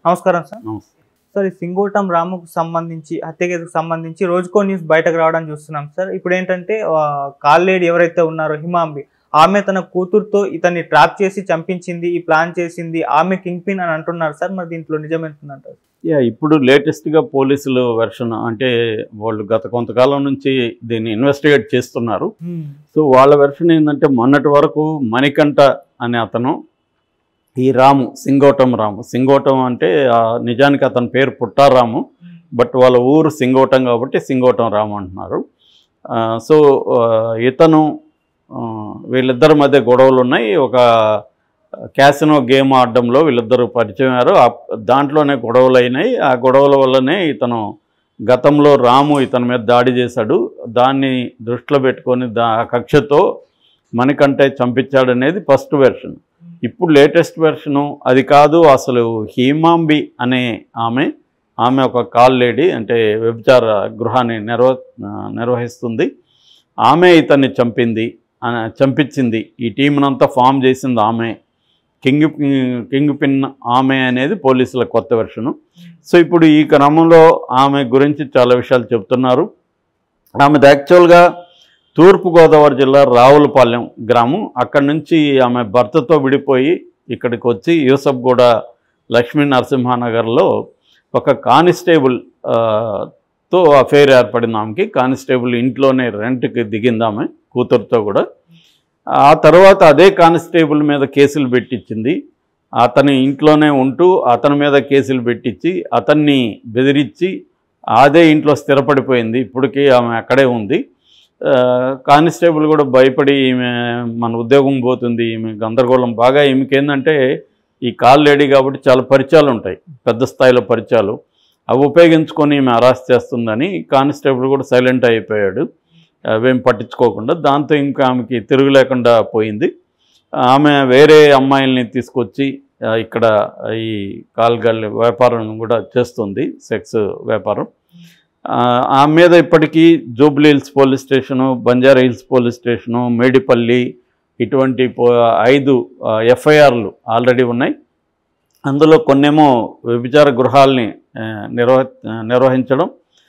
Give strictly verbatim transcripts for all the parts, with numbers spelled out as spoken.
నమస్కారం sir. Sir ఈ సింగోటం రాముకు సంబంధించి హత్య కేసుకు సంబంధించి రోజుకో న్యూస్ బయటకు రావడం చూస్తున్నాం సార్. ఇప్పుడు ఏంటంటే కాల్ లేడీ ఎవరైతే ఉన్నారో హిమాంబి, ఆమె తన కూతురుతో ఇతన్ని ట్రాప్ చేసి చంపించింది, ఈ ప్లాన్ చేసింది, ఆమె కింగ్ పిన్ అని అంటున్నారు సార్. మరి దీంట్లో నిజమేంటుందంటారు? యా ఇప్పుడు లేటెస్ట్గా పోలీసులు వెర్షన్ అంటే వాళ్ళు గత కొంతకాలం నుంచి దీన్ని ఇన్వెస్టిగేట్ చేస్తున్నారు. సో వాళ్ళ వెర్షన్ ఏంటంటే మొన్నటి వరకు మణికంఠ అనే అతను ఈ రాము సింగోటం రాము సింగోటం అంటే నిజానికి అతని పేరు పుట్టారాము, బట్ వాళ్ళ ఊరు సింగోటం కాబట్టి సింగోటం రాము అంటున్నారు. సో ఇతను వీళ్ళిద్దరి మధ్య గొడవలు ఉన్నాయి. ఒక క్యాసినో గేమ్ ఆడడంలో వీళ్ళిద్దరూ పరిచయం అయ్యారు. దాంట్లోనే గొడవలు అయినాయి. ఆ గొడవల వల్లనే ఇతను గతంలో రాము ఇతని మీద దాడి చేశాడు. దాన్ని దృష్టిలో పెట్టుకొని దా కక్షతో మణికంఠ చంపించాడనేది ఫస్ట్ వెర్షన్. ఇప్పుడు లేటెస్ట్ వెర్షను అది కాదు, అసలు హిమాంబి అనే ఆమె ఆమె ఒక కాల్ లేడీ అంటే వ్యభిచార గృహాన్ని నిర్వ నిర్వహిస్తుంది. ఆమె ఇతన్ని చంపింది చంపించింది ఈ టీంనంతా ఫామ్ చేసింది ఆమె, కింగ్ కింగ్ పిన్ ఆమె అనేది పోలీసుల కొత్త వెర్షను. సో ఇప్పుడు ఈ క్రమంలో ఆమె గురించి చాలా విషయాలు చెప్తున్నారు. ఆమెది యాక్చువల్గా తూర్పుగోదావరి జిల్లా రావులపాలెం గ్రామం. అక్కడి నుంచి ఆమె భర్తతో విడిపోయి ఇక్కడికి వచ్చి యూసఫ్గూడ లక్ష్మీ నరసింహానగర్లో ఒక కానిస్టేబుల్ తో అఫేర్ ఏర్పడింది ఆమెకి. కానిస్టేబుల్ ఇంట్లోనే రెంట్కి దిగింది ఆమె కూతురుతో కూడా. ఆ తర్వాత అదే కానిస్టేబుల్ మీద కేసులు పెట్టించింది. అతని ఇంట్లోనే ఉంటూ అతని మీద కేసులు పెట్టించి అతన్ని బెదిరించి అదే ఇంట్లో స్థిరపడిపోయింది. ఇప్పటికీ ఆమె అక్కడే ఉంది. కానిస్టేబుల్ కూడా భయపడి ఈమె మన ఉద్యోగం పోతుంది, ఈమె గందరగోళం బాగా. ఈమెకేందంటే ఈ కాల్ లేడీ కాబట్టి చాలా పరిచయాలు ఉంటాయి, పెద్ద స్థాయిలో పరిచయాలు. అవి ఉపయోగించుకొని ఈమె అరెస్ట్ చేస్తుందని కానిస్టేబుల్ కూడా సైలెంట్ అయిపోయాడు, అవేం పట్టించుకోకుండా. దాంతో ఇంకా ఆమెకి తిరుగు లేకుండా పోయింది. ఆమె వేరే అమ్మాయిల్ని తీసుకొచ్చి ఇక్కడ ఈ కాల్గల్ వ్యాపారం కూడా చేస్తుంది, సెక్స్ వ్యాపారం. ఆమె మీద ఇప్పటికీ Jubilee Hills police station, Banjara Hills police station, Medipalli ఇటువంటి ఐదు ఎఫ్ఐఆర్లు ఆల్రెడీ ఉన్నాయి. అందులో కొన్నేమో వ్యభిచార గృహాలని నిర్వ నిర్వహించడం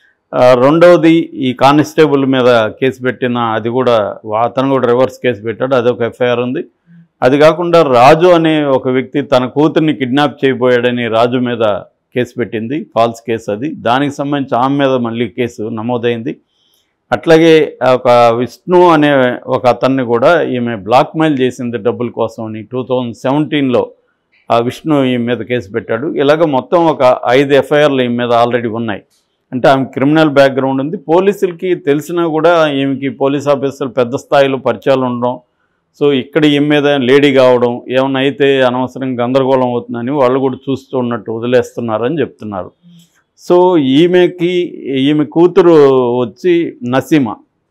రెండవది ఈ కానిస్టేబుల్ మీద కేసు పెట్టిన అది కూడా అతను కూడా రివర్స్ కేసు పెట్టాడు, అదొక ఎఫ్ఐఆర్ ఉంది. అది కాకుండా రాజు అనే ఒక వ్యక్తి తన కూతుర్ని కిడ్నాప్ చేయబోయాడని రాజు మీద కేసు పెట్టింది, ఫాల్స్ కేసు అది. దానికి సంబంధించి ఆమె మీద మళ్ళీ కేసు నమోదైంది. అట్లాగే ఒక విష్ణు అనే ఒక అతన్ని కూడా ఈమె బ్లాక్మెయిల్ చేసింది డబ్బుల కోసం అని టూ థౌజండ్ సెవెంటీన్లో ఆ విష్ణు ఈమె మీద కేసు పెట్టాడు. ఇలాగ మొత్తం ఒక ఐదు ఎఫ్ఐఆర్లు ఈమె మీద ఆల్రెడీ ఉన్నాయి. అంటే ఆమె క్రిమినల్ బ్యాక్గ్రౌండ్ ఉంది. పోలీసులకి తెలిసినా కూడా ఈమెకి పోలీస్ ఆఫీసర్లు పెద్ద స్థాయిలో పరిచయాలు ఉండడం, సో ఇక్కడ ఈమె మీద లేడీ కావడం, ఏమన్నా అయితే అనవసరంగా గందరగోళం అవుతుందని వాళ్ళు కూడా చూస్తూ ఉన్నట్టు వదిలేస్తున్నారని చెప్తున్నారు. సో ఈమెకి ఈమె కూతురు వచ్చి నసీమ,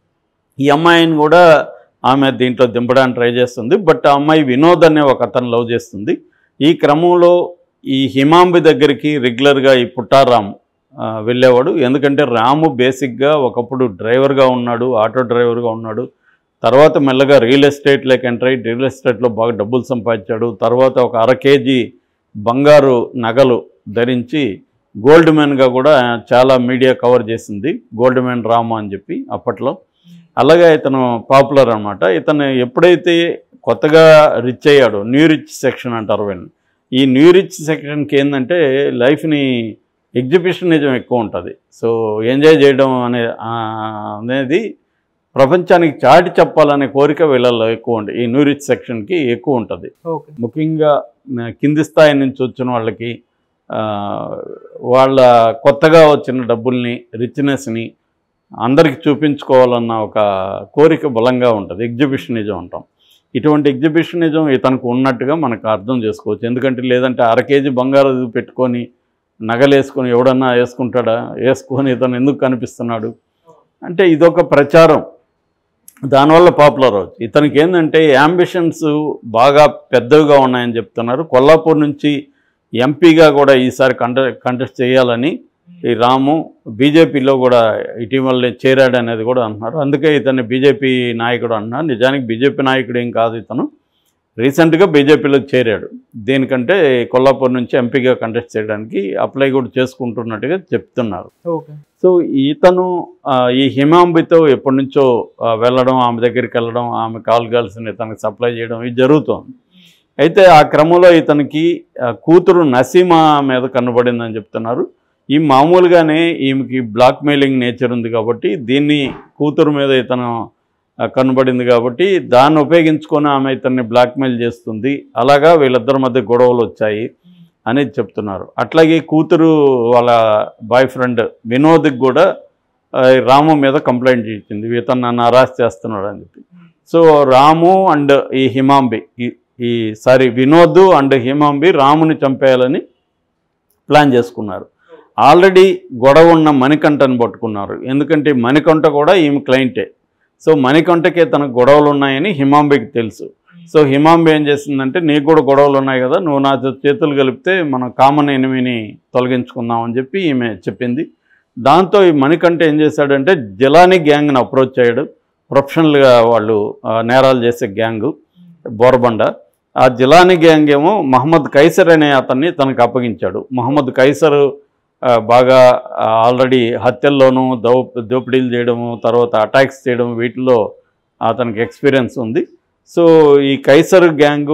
ఈ అమ్మాయిని కూడా ఆమె దీంట్లో దింపడానికి ట్రై చేస్తుంది. బట్ ఆ అమ్మాయి వినోద్ అనే ఒక అతను లవ్ చేస్తుంది. ఈ క్రమంలో ఈ హిమాంబి దగ్గరికి రెగ్యులర్గా ఈ పుట్టారాము వెళ్ళేవాడు. ఎందుకంటే రాము బేసిక్గా ఒకప్పుడు డ్రైవర్గా ఉన్నాడు, ఆటో డ్రైవర్గా ఉన్నాడు. తర్వాత మెల్లగా రియల్ ఎస్టేట్లోకి ఎంటర్ అయ్యి రియల్ ఎస్టేట్లో బాగా డబ్బులు సంపాదించాడు. తర్వాత ఒక అర కేజీ బంగారు నగలు ధరించి గోల్డ్ మ్యాన్గా కూడా చాలా మీడియా కవర్ చేసింది, గోల్డ్ మ్యాన్ రాము అని చెప్పి అప్పట్లో. అలాగే ఇతను పాపులర్ అనమాట. ఇతను ఎప్పుడైతే కొత్తగా రిచ్ అయ్యాడో, న్యూ రిచ్ సెక్షన్ అంటారు వీళ్ళని, ఈ న్యూ రిచ్ సెక్షన్కి ఏంటంటే లైఫ్ని ఎగ్జిబిషనిజం ఎక్కువ ఉంటుంది. సో ఎంజాయ్ చేయడం అనే అనేది ప్రపంచానికి చాటి చెప్పాలనే కోరిక వీళ్ళల్లో ఎక్కువ ఉంటుంది. ఈ న్యూ రిచ్ సెక్షన్కి ఎక్కువ ఉంటుంది. ముఖ్యంగా కింది స్థాయి నుంచి వచ్చిన వాళ్ళకి వాళ్ళ కొత్తగా వచ్చిన డబ్బుల్ని, రిచ్నెస్ని అందరికి చూపించుకోవాలన్న ఒక కోరిక బలంగా ఉంటుంది. ఎగ్జిబిషనిజం అంటాం. ఇటువంటి ఎగ్జిబిషనిజం ఇతనికి ఉన్నట్టుగా మనకు అర్థం చేసుకోవచ్చు. ఎందుకంటే లేదంటే అర కేజీ బంగారు పెట్టుకొని నగలు వేసుకొని ఎవడన్నా వేసుకుంటాడా? వేసుకొని ఇతను ఎందుకు కనిపిస్తున్నాడు అంటే ఇదొక ప్రచారం, దానివల్ల పాపులర్ అవచ్చు. ఇతనికి ఏంటంటే యాంబిషన్స్ బాగా పెద్దవిగా ఉన్నాయని చెప్తున్నారు. కొల్లాపూర్ నుంచి ఎంపీగా కూడా ఈసారి కంట కంటెస్ట్ చేయాలని ఈ రాము బీజేపీలో కూడా ఇటీవల చేరాడు అనేది కూడా అంటున్నారు. అందుకే ఇతన్ని బీజేపీ నాయకుడు అంటున్నారు. నిజానికి బీజేపీ నాయకుడు ఏం కాదు ఇతను. రీసెంట్గా బీజేపీలో చేరాడు. దేనికంటే కొల్లాపూర్ నుంచి ఎంపీగా కంటెస్ట్ చేయడానికి అప్లై కూడా చేసుకుంటున్నట్టుగా చెప్తున్నారు. ఓకే. సో ఇతను ఈ హిమాంబితో ఎప్పటి నుంచో వెళ్ళడం, ఆమె దగ్గరికి వెళ్ళడం, ఆమె కాల్ గర్ల్స్ని ఇతనికి సప్లై చేయడం ఇది జరుగుతోంది. అయితే ఆ క్రమంలో ఇతనికి కూతురు నసీమా మీద కనబడిందని చెప్తున్నారు. ఈ మామూలుగానే ఈమెకి బ్లాక్ మెయిలింగ్ నేచర్ ఉంది కాబట్టి దీన్ని కూతురు మీద ఇతను కనబడింది కాబట్టి దాన్ని ఉపయోగించుకొని ఆమె ఇతన్ని బ్లాక్మెయిల్ చేస్తుంది. అలాగా వీళ్ళిద్దరి మధ్య గొడవలు వచ్చాయి అనేది చెప్తున్నారు. అట్లాగే కూతురు వాళ్ళ బాయ్ ఫ్రెండ్ వినోద్కి కూడా రాము మీద కంప్లైంట్ ఇచ్చింది, ఇతను నన్ను అరెస్ట్ చేస్తున్నాడు అని చెప్పి. సో రాము అండ్ ఈ హిమాంబి ఈ సారీ వినోద్ అండ్ హిమాంబి రాముని చంపేయాలని ప్లాన్ చేసుకున్నారు. ఆల్రెడీ గొడవ ఉన్న మణికంఠని పట్టుకున్నారు. ఎందుకంటే మణికంఠ కూడా ఈమె క్లయింటే. సో మణికంఠకే తనకు గొడవలు ఉన్నాయని హిమాంబికి తెలుసు. సో హిమాంబి ఏం చేసిందంటే నీకు కూడా గొడవలు ఉన్నాయి కదా, నువ్వు నా చేతులు కలిపితే మనం కామన్ ఎనిమిని తొలగించుకుందాం అని చెప్పి ఈమె చెప్పింది. దాంతో ఈ మణికంఠ ఏం చేశాడంటే జిలానీ గ్యాంగ్ని అప్రోచ్ అయ్యాడు. ప్రొఫెషనల్గా వాళ్ళు నేరాలు చేసే గ్యాంగు బోర్బండ. ఆ జిలానీ గ్యాంగ్ ఏమో మహమ్మద్ కైసర్ అనే అతన్ని తనకు అప్పగించాడు. మహమ్మద్ కైసర్ బాగా ఆల్రెడీ హత్యల్లోనూ దౌ దోపిడీలు చేయడము, తర్వాత అటాక్స్ చేయడం వీటిలో అతనికి ఎక్స్పీరియన్స్ ఉంది. సో ఈ కైసర్ గ్యాంగు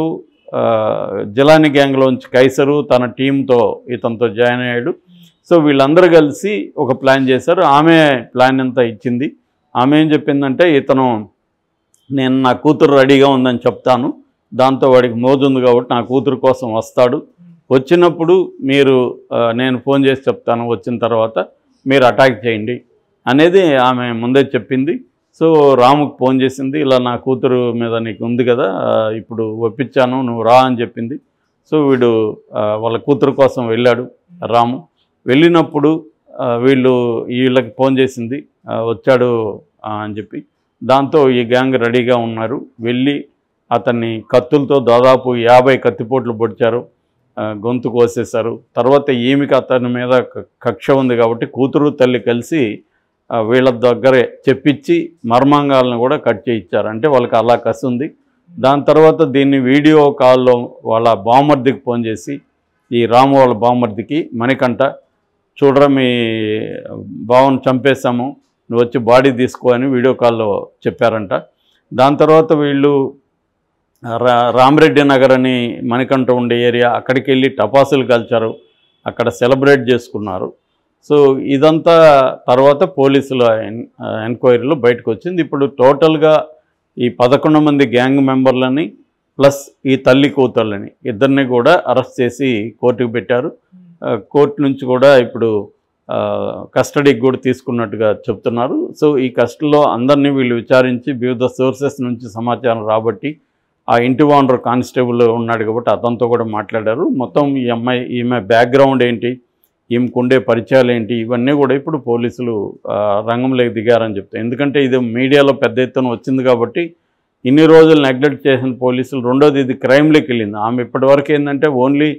జిలానీ గ్యాంగ్లోంచి కైసరు తన టీంతో ఇతనితో జాయిన్ అయ్యాడు. సో వీళ్ళందరూ కలిసి ఒక ప్లాన్ చేశారు. ఆమె ప్లాన్ అంతా ఇచ్చింది. ఆమె ఏం చెప్పిందంటే ఇతను నేను నా కూతురు రెడీగా ఉందని చెప్తాను, దాంతో వాడికి మోజుంది కాబట్టి నా కూతురు కోసం వస్తాడు, వచ్చినప్పుడు మీరు నేను ఫోన్ చేసి చెప్తాను, వచ్చిన తర్వాత మీరు అటాక్ చేయండి అనేది ఆమె ముందే చెప్పింది. సో రాముకు ఫోన్ చేసింది, ఇలా నా కూతురు మీద నీకు ఉంది కదా, ఇప్పుడు ఒప్పించాను నువ్వు రా అని చెప్పింది. సో వీడు వాళ్ళ కూతురు కోసం వెళ్ళాడు రాము. వెళ్ళినప్పుడు వీళ్ళు వీళ్ళకి ఫోన్ చేసింది, వచ్చాడు అని చెప్పి. దాంతో ఈ గ్యాంగ్ రెడీగా ఉన్నారు. వెళ్ళి అతన్ని కత్తులతో దాదాపు యాభై కత్తిపోట్లు పొడిచారు, గొంతు కోసేశారు. తర్వాత ఈమెకి అతని మీద కక్ష ఉంది కాబట్టి కూతురు తల్లి కలిసి వీళ్ళ దగ్గరే చెప్పించి మర్మాంగాలను కూడా కట్ చేయించారు. అంటే వాళ్ళకి అలా కసి ఉంది. దాని తర్వాత దీన్ని వీడియో కాల్లో వాళ్ళ బామ్మర్దికి ఫోన్ చేసి, ఈ రాము వాళ్ళ బామ్మర్దికి మణికంఠ, చూడరా మీ బావను చంపేశాము, నువ్వు వచ్చి బాడీ తీసుకో అని వీడియో కాల్లో చెప్పారంట. దాని తర్వాత వీళ్ళు రా రామరెడ్డి నగర్ అని మణికంఠ ఉండే ఏరియా, అక్కడికి వెళ్ళి టపాసులు కాల్చారు, అక్కడ సెలబ్రేట్ చేసుకున్నారు. సో ఇదంతా తర్వాత పోలీసుల ఎంక్వైరీలో బయటకు వచ్చింది. ఇప్పుడు టోటల్గా ఈ పదకొండు మంది గ్యాంగ్ మెంబర్లని ప్లస్ ఈ తల్లి కూతుర్లని ఇద్దరిని కూడా అరెస్ట్ చేసి కోర్టుకు పెట్టారు. కోర్టు నుంచి కూడా ఇప్పుడు కస్టడీకి కూడా తీసుకున్నట్టుగా చెప్తున్నారు. సో ఈ కస్టడీలో అందరినీ వీళ్ళు విచారించి వివిధ సోర్సెస్ నుంచి సమాచారం రాబట్టి ఆ ఇంటి ఓనర్ కానిస్టేబుల్ ఉన్నాడు కాబట్టి అతనితో కూడా మాట్లాడారు. మొత్తం ఈ అమ్మాయి ఈమె బ్యాక్గ్రౌండ్ ఏంటి, ఈమెకుండే పరిచయాలు ఏంటి, ఇవన్నీ కూడా ఇప్పుడు పోలీసులు రంగంలోకి దిగారని చెప్తారు. ఎందుకంటే ఇది మీడియాలో పెద్ద ఎత్తున వచ్చింది కాబట్టి ఇన్ని రోజులు నెగ్లెక్ట్ చేసిన పోలీసులు, రెండోది ఇది క్రైమ్లోకి వెళ్ళింది. ఆమె ఇప్పటివరకు ఏంటంటే ఓన్లీ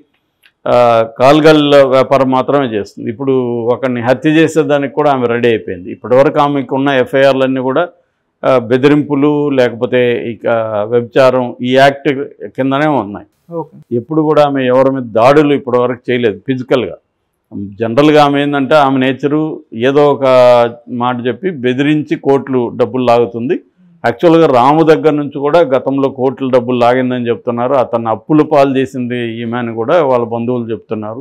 కాల్గల్ వ్యాపారం మాత్రమే చేస్తుంది. ఇప్పుడు ఒకరిని హత్య చేసేదానికి కూడా ఆమె రెడీ అయిపోయింది. ఇప్పటివరకు ఆమెకు ఉన్న ఎఫ్ఐఆర్లన్నీ కూడా బెదిరింపులు లేకపోతే ఇక వ్యభిచారం ఈ యాక్ట్ కిందనే ఉన్నాయి. ఎప్పుడు కూడా ఆమె ఎవరి మీద దాడులు ఇప్పటివరకు చేయలేదు ఫిజికల్గా. జనరల్గా ఆమె ఏంటంటే ఆమె నేచరు ఏదో ఒక మాట చెప్పి బెదిరించి కోట్లు డబ్బులు లాగుతుంది. యాక్చువల్గా రాము దగ్గర నుంచి కూడా గతంలో కోట్ల డబ్బులు లాగిందని చెప్తున్నారు. అతన్ని అప్పులు పాలు చేసింది ఈమెను కూడా వాళ్ళ బంధువులు చెప్తున్నారు.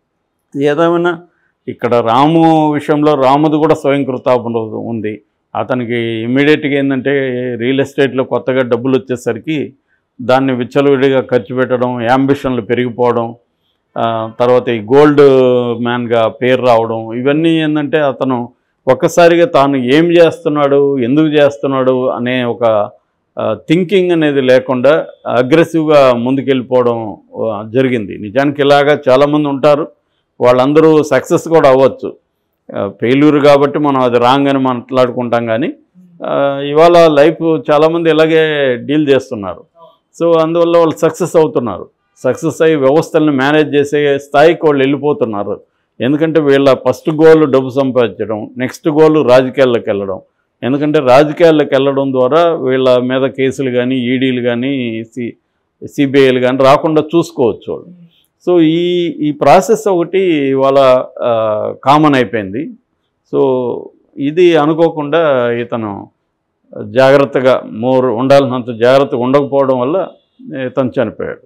ఏదేమైనా ఇక్కడ రాము విషయంలో రాముది కూడా స్వయం కృతాపన ఉంది. అతనికి ఇమ్మీడియట్గా ఏంటంటే రియల్ ఎస్టేట్లో కొత్తగా డబ్బులు వచ్చేసరికి దాన్ని విచ్చలవిడిగా ఖర్చు పెట్టడం, యాంబిషన్లు పెరిగిపోవడం, తర్వాత ఈ గోల్డ్ మ్యాన్గా పేరు రావడం, ఇవన్నీ ఏంటంటే అతను ఒక్కసారిగా తాను ఏం చేస్తున్నాడు, ఎందుకు చేస్తున్నాడు అనే ఒక థింకింగ్ అనేది లేకుండా అగ్రెసివ్గా ముందుకెళ్ళిపోవడం జరిగింది. నిజానికి ఇలాగా చాలామంది ఉంటారు, వాళ్ళందరూ సక్సెస్ కూడా అవ్వచ్చు. ఫెయిల్యూర్ కాబట్టి మనం అది రాంగ్ అని మాట్లాడుకుంటాం, కానీ ఇవాళ లైఫ్ చాలామంది ఇలాగే డీల్ చేస్తున్నారు. సో అందువల్ల వాళ్ళు సక్సెస్ అవుతున్నారు. సక్సెస్ అయ్యి వ్యవస్థలను మేనేజ్ చేసే స్థాయికి వాళ్ళు వెళ్ళిపోతున్నారు. ఎందుకంటే వీళ్ళ ఫస్ట్ గోల్ డబ్బు సంపాదించడం, నెక్స్ట్ గోల్ రాజకీయాల్లోకి వెళ్ళడం. ఎందుకంటే రాజకీయాల్లోకి వెళ్ళడం ద్వారా వీళ్ళ మీద కేసులు కానీ ఈడీలు కానీ సిబిఐలు కానీ రాకుండా చూసుకోవచ్చు వాళ్ళు. సో ఈ ఈ ప్రాసెస్ ఒకటి వాళ్ళ కామన్ అయిపోయింది. సో ఇది అనుకోకుండా ఇతను జాగ్రత్తగా మోర్ ఉండాల్సినంత జాగ్రత్తగా ఉండకపోవడం వల్ల ఇతను చనిపోయాడు.